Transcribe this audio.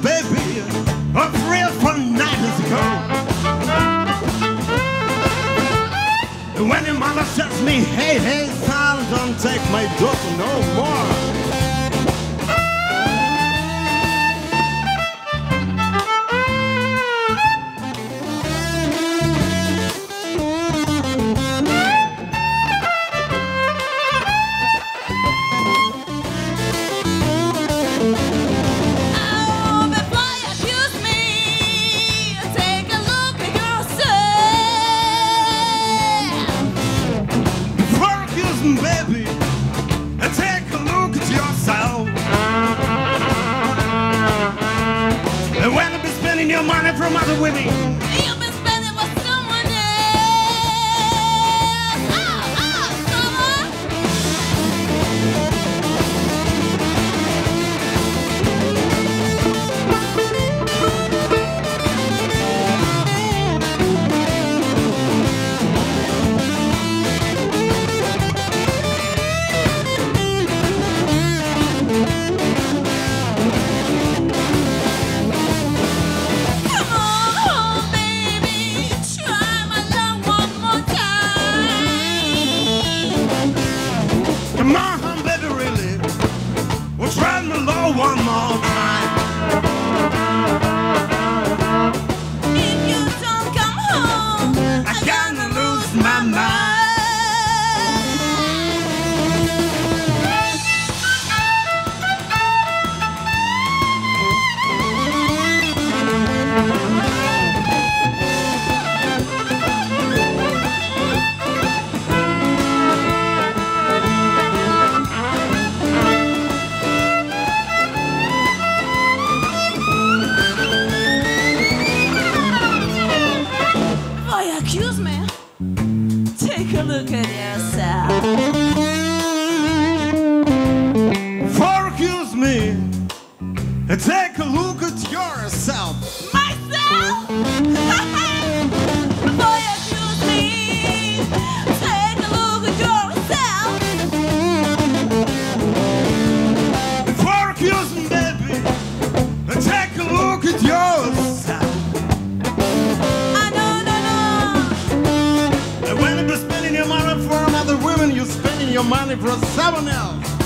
baby, of real fun nights ago. When your mother says me, hey, hey, son, don't take my daughter no more. Baby, take a look at yourself. And when you be spending your money from other women, you've been spending with someone come on, baby, really, we'll try the law one more time. If you don't come home, I'm gonna lose my mind. Accuse me. Take a look at yourself. For accuse me, take a look at yourself. Myself? Boy, accuse me. Take a look at yourself. For accuse me, baby, take a look at yourself. Your money for another woman, you're spending your money for someone else.